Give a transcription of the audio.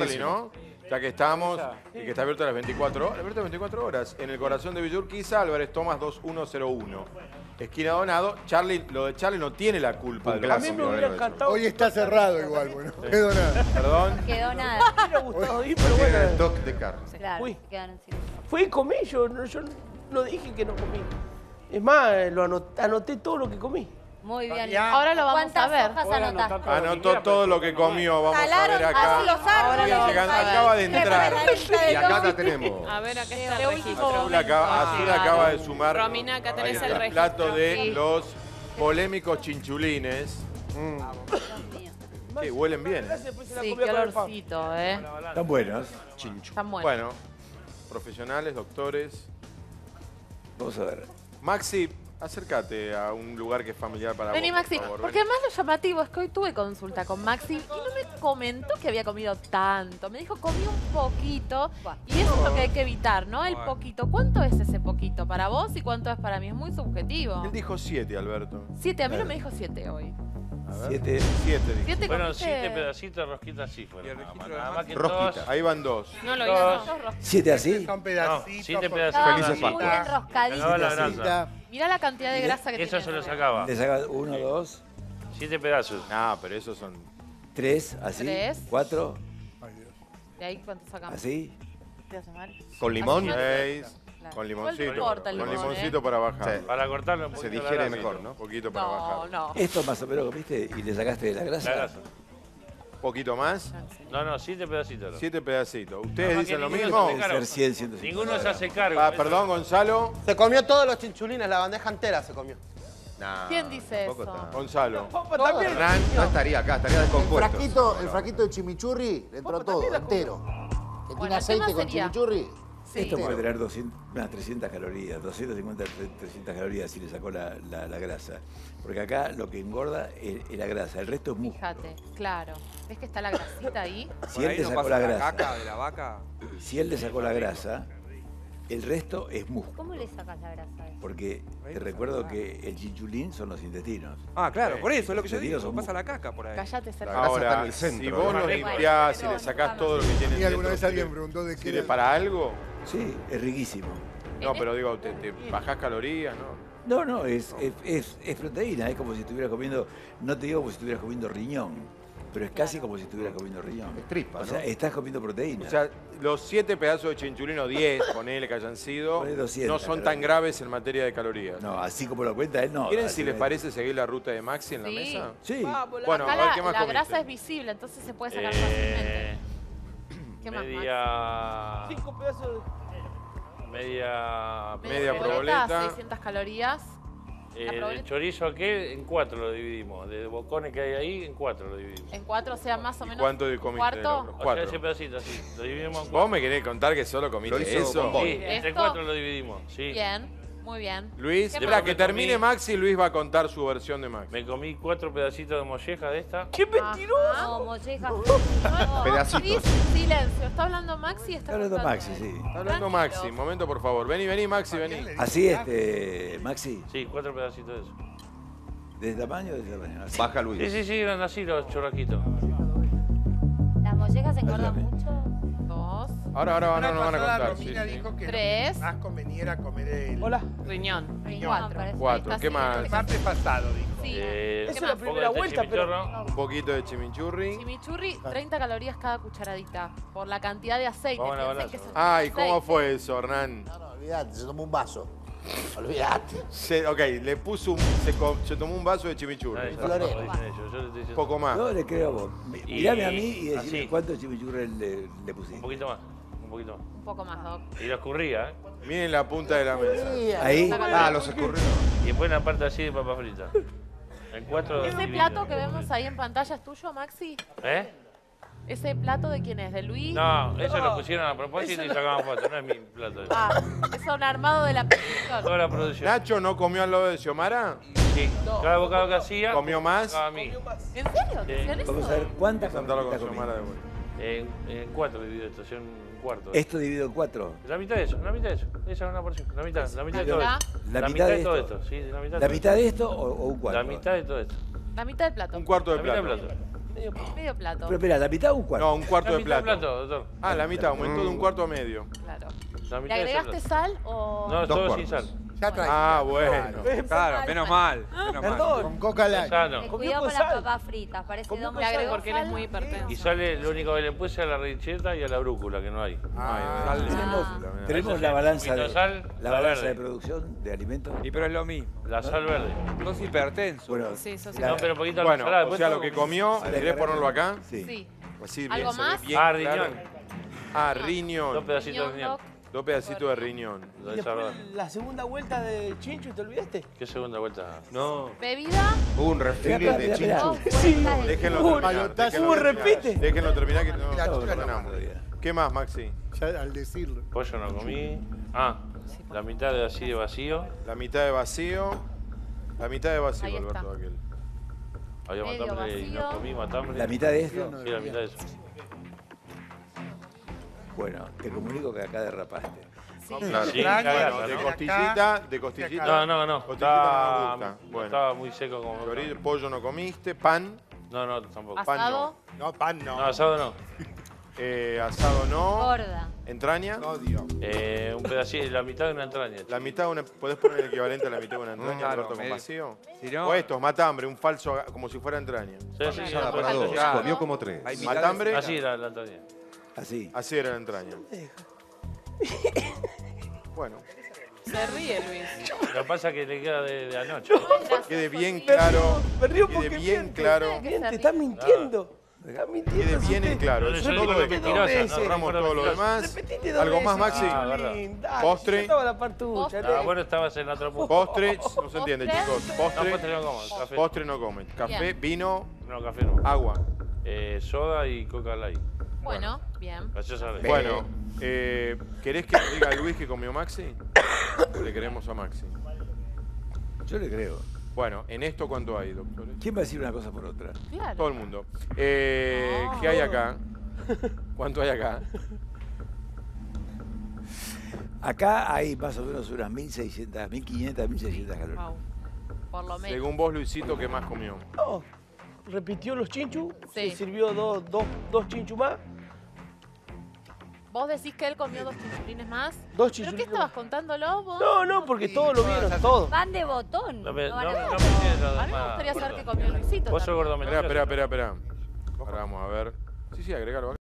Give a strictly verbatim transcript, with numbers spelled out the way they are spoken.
Charlie, ¿no? Ya que estamos, y que está abierto a las veinticuatro horas, abierto a las veinticuatro horas, en el corazón de Villurquiza, Álvarez Tomás dos uno cero uno. Esquina Donado. Charlie, lo de Charlie no tiene la culpa. A mí me hubiera encantado. Hoy está cerrado igual, bueno, no quedó nada. Perdón. Quedó nada. Me hubiera gustado ir, pero bueno. El toque de carne. Claro, Fui. se quedaron sin. Fui y comí, yo no, yo no dije que no comí. Es más, lo anoté, anoté todo lo que comí. Muy bien. Ya. Ahora lo vamos a ver. ¿Cuántas hojas anotaste? Anotó todo lo que comió. Vamos a ver Jalaron acá. así los árboles. Bien, llegan- acaba de entrar. Y acá la tenemos. A ver, acá está De el último registro. Azul acaba, Azul acaba de sumar. Romina, acá tenés Ahí el está, registro. plato de Sí. los polémicos chinchulines. Dios mío. Que huelen bien. Gracias, después se la Sí, comía qué con el pan. olorcito, ¿eh? Están buenos. Están buenos. Bueno, profesionales, doctores. Vamos a ver. Maxi, acércate a un lugar que es familiar para Vení, vos, Maxi, por favor, porque vení. además lo llamativo es que hoy tuve consulta con Maxi y no me comentó que había comido tanto. Me dijo, comí un poquito y eso es lo que hay que evitar, ¿no? El poquito. ¿Cuánto es ese poquito para vos y cuánto es para mí? Es muy subjetivo. Él dijo siete, Alberto. Siete, a mí no me dijo siete hoy. A ver. Siete. Siete, dijo. ¿Siete Bueno, comiste? siete pedacitos de rosquita así fueron. Nada más, nada más que Rosquita. dos. Ahí van dos. No lo Dos. hizo. ¿Siete así? Son No, pedacitos. siete por- pedacitos. Estaba Felices muy Pascuas. enroscadito. Sacaba la Siete así. grasa. Mirá la cantidad de grasa que Eso tiene. se lo sacaba. Le saca uno, dos, Siete pedazos. No, pero esos son. tres, así. Tres. Cuatro, Ay, Dios. ¿De ahí cuánto sacamos? así. ¿Te hace mal? Con limón. Así, Seis. Claro. Con Igual no limoncito. importa el Con limón, limoncito ¿eh? para bajar. Sí. Para cortarlo un Se poquito la digiere grasa. mejor, ¿no? Un poquito para No, bajar. no. Esto más o menos comiste y le sacaste de la grasa. La grasa. Un poquito más. No, no, siete pedacitos. Siete pedacitos. Nada ¿Ustedes más dicen que lo ninguno mismo? se Debe ser cien, ciento cincuenta. Ninguno se hace cargo. Ah, Eso- perdón, Gonzalo. Se comió todos los chinchulines, la bandeja entera se comió. Nah, ¿Quién dice tampoco eso? está. Gonzalo. Papa también. Hernán. No estaría acá, estaría El descompuesto. fraquito, el fraquito de chimichurri le entró todo, entero. Que Bueno, tiene el aceite tema con sería- chimichurri. Sí. Esto puede tener doscientas, unas trescientas calorías, doscientas cincuenta, trescientas calorías si le sacó la, la- la grasa. Porque acá lo que engorda es, es la grasa, el resto es músculo. Fíjate, claro. ¿Ves que está la grasita ahí? Si él le sacó la grasa, de la vaca. si él le sacó la grasa, el resto es músculo. ¿Cómo le sacas la grasa a eso? Porque te recuerdo que el chinchulín son los intestinos. Ah, claro, por eso es lo que yo Los digo. son Pasa la caca por ahí. Cállate, La Sergio. grasa está en Ahora, el centro, si ¿no? vos lo Bueno, limpiás, si pero le sacás todo lo que ¿Y tiene alguna dentro, vez alguien ¿sirve- preguntó de qué ¿sirve era? para algo? Sí, es riquísimo. No, pero digo, te, te bajás calorías, ¿no? No, no, es, es, es- es proteína, es como si estuvieras comiendo, no te digo como si estuvieras comiendo riñón, pero es casi como si estuvieras comiendo riñón. Es tripa, O sea, ¿no? estás comiendo proteína. O sea, los siete pedazos de chinchulino, diez, ponele que hayan sido, Ponele doscientas, no son pero- tan graves en materia de calorías. no, así como lo cuenta él, no. ¿Quieren, así si les no- parece, seguir la ruta de Maxi en la Sí. mesa? Sí. Bueno, Acá a ver, la, ¿qué más la comiste? grasa es visible, entonces se puede sacar fácilmente. Eh, ¿Qué más, Max? media. Cinco pedazos de... Media. Media proboleta. seiscientas calorías. Eh, la el proboleta. chorizo aquel en cuatro lo dividimos. De bocones que hay ahí, en cuatro lo dividimos. En cuatro, o sea, más o ¿Y menos cuánto un comiste? cuarto. Los O sea, cuatro. ese pedacito así. Lo dividimos en ¿Vos cuatro. me querés contar que solo comiste Lo hizo eso? con Sí, entre ¿Esto? cuatro lo dividimos. Sí. Bien, muy bien. Luis, ¿Qué espera más? que termine Maxi, Luis va a contar su versión de Maxi. Me comí cuatro pedacitos de molleja de esta. ¡Qué mentiroso! No, molleja. Pedacitos. Luis, silencio. ¿Está hablando Maxi? Está Está hablando contando Maxi, él. sí. Está hablando Tranquilos. Maxi, momento por favor. Vení, vení, Maxi, vení. Así, este, Maxi, Sí, cuatro pedacitos de eso. ¿de tamaño o de tamaño? Así. Baja Sí, Luis. sí, sí, eran así los churraquitos. ¿Las mollejas engordan Ayúdame. mucho? Dos, Ahora, ahora, ahora nos van a pasada, contar. sí, Romina sí. dijo que Tres. lo más conveniera comer el Hola. riñón. Riñón, Cuatro. parece. Cuatro, Está ¿qué así, más? el martes pasado, dijo. Sí. Eh, ¿Qué Eso es más? la un poco primera de vuelta, pero... chimichurro. Un poquito de chimichurri. Chimichurri, treinta calorías cada cucharadita. Por la cantidad de aceite. Vamos a la Piensen que balanza. es Ay, ¿cómo aceite. fue eso, Hernán? No, no, olvídate, se tomó un vaso. Olvídate. Se, ok, le puso un, se, co- se tomó un vaso de chimichurri. Ahí está, Florero. como dicen ellos, yo le estoy Un diciendo. poco más. No le creo a vos. Mi- Y- Mirame a mí y decime así. cuántos chimichurres le, le pusiste. Un poquito más, un poquito más. Un poco más, Doc. Y lo escurría, ¿eh? Miren la punta de la mesa. Sí, Ahí. Ah, los escurrió. Y después una parte así de papa frita. En cuatro. ¿Ese dividido. plato que vemos ahí en pantalla es tuyo, Maxi? ¿Eh? ¿Ese plato de quién es? ¿De Luis? No, eso lo pusieron a propósito y sacaban fotos, no es mi plato. Ah, es un armado de la producción. Toda la producción. ¿Nacho no comió al lado de Xiomara? Sí, cada bocado que hacía. ¿Comió más? tocaba a mí. ¿En serio? ¿Te Sí. hacían eso? Vamos a ver cuántas Presentarlo con calorías Xiomara de comí. vuelta. En, en cuatro dividido esto, son un cuarto. Esto dividido en cuatro. La mitad de eso, la mitad de eso. Esa es una porción. La mitad, la mitad de todo mitad. esto. La mitad de todo esto. esto, sí, la mitad. ¿La de mitad de esto o, o un todo. cuarto? La mitad de todo esto. La mitad del plato. Un cuarto de La mitad plato. del plato. Medio plato. Medio plato. Pero espera, ¿la mitad o un cuarto? No, un cuarto La de mitad plato. plato, doctor. Ah, la mitad, aumentó de un cuarto a medio. Claro. La ¿Le mitad de ese agregaste plato. sal o...? No, Dos todo sin cuartos. sal. Ya trae. Ah, bueno. Claro, menos mal. Menos mal. Perdón. Con coca light. Sano. Eh, Comió Cuidado con con las sal. papas fritas, parece Comió dos con Le agrego sal. porque él es muy hipertenso. Y sale, lo único que le puse a la recheta y a la brúcula, que no hay. Ah, Ay, Tenemos, Ah. tenemos Ese la es balanza, un poquito de, de sal, la la balanza verde. de producción de alimentos. Y pero es lo mismo. La sal verde. Sos hipertenso. Bueno, Sí, sos la- No, pero un poquito Bueno, salada, o después sea, todo- lo que comió, ¿querés ponerlo acá? sí. Sí. Así bien, ¿Algo se ve más? bien Ah, claro. riñón. Ah, Dos riñón. pedacitos de Riñón, riñón. doc. Dos pedacitos de riñón. Y De después salada. la segunda vuelta de Chincho y te olvidaste. ¿Qué segunda vuelta? No. Bebida. Hubo un refill Espera, de espera, espera. chinchu. Dos vueltas de- Déjenlo Hubo- terminar. Balotazo. déjenlo Hubo terminar. repite. Déjenlo terminar que no, Mira, no chica, terminamos. ¿Qué más, Maxi? Ya al decirlo. Pollo no comí. Ah, la mitad de así de vacío. La mitad de vacío. La mitad de vacío, Ahí está. Alberto, aquel. Había Medio matambre y no vacío. comí matambre. La mitad de esto. Sí, la mitad de eso. Bueno, te comunico que acá derrapaste. Sí. Claro. Sí, Tranqui, cagada, Bueno, de ¿no? costillita, de costillita. No, no, no. Costillita no Estaba, me gusta. Bueno. estaba muy seco como. Chorizo, pollo no comiste, pan, No, no, tampoco. pan Asado. No, pan no. No, asado no. eh, asado no, Gorda. entraña, Odio. Eh, un pedacito, la mitad de una entraña. la mitad de una, ¿podés poner el equivalente a la mitad de una entraña, Claro, Alberto, con medio. vacío? Si no, O estos, matambre, un falso, como si fuera entraña. Sí, sí, sí, Ensalada no, para no, dos. Claro. Comió como tres. hay mitad de Matambre. cena. Así era la entraña. Así. Así era la entraña. Bueno, Se ríe, Luis. Lo que pasa es que le queda de, de anoche. quede bien claro, Me río quede porque bien miente. claro, Miente, está mintiendo. Está mintiendo. quede bien en usted. claro. No, Eso yo es digo todo lo que mentirosa, veces. no, cerramos no, todo lo mentirosa. demás. Repetite dos ¿Algo más, veces, Maxi? Ah, verdad. Chinchulín, dale, Postre. ya estaba la partucha. Ah, bueno, estabas en la otra punta. Postre, no se entiende, Postre. chicos. No, Postre, postre no como. Café. postre no comen. Café, Bien. vino, No, café no. agua. Eh, soda y coca light. Bueno, bien. Gaseosa light. Bueno, eh, ¿querés que diga a Luis que comió Maxi? ¿O le queremos a Maxi? Yo le creo. Bueno, ¿en esto cuánto hay, doctor? ¿Quién va a decir una cosa por otra? Claro. Todo el mundo. Eh, No. ¿Qué hay acá? ¿Cuánto hay acá? Acá hay más o menos unas mil seiscientas, mil quinientas, mil seiscientas calorías. Wow. Por lo menos. Según vos, Luisito, ¿qué más comió? No, repitió los chinchus, Sí. se sirvió dos, dos, dos chinchus más. ¿Vos decís que él comió dos chinchulines más? Dos ¿Pero qué chinchulines estabas más. contándolo vos? No, no, porque todos lo vieron, todos. Pan de botón. No me, no, van a no ver. me entiendes lo A mí me demás, gustaría saber gordo. qué comió Luisito. Vos sos también. gordo Espera, mentiroso. espera, espera, espera. Ahora vamos a ver. Sí, sí, agregalo acá.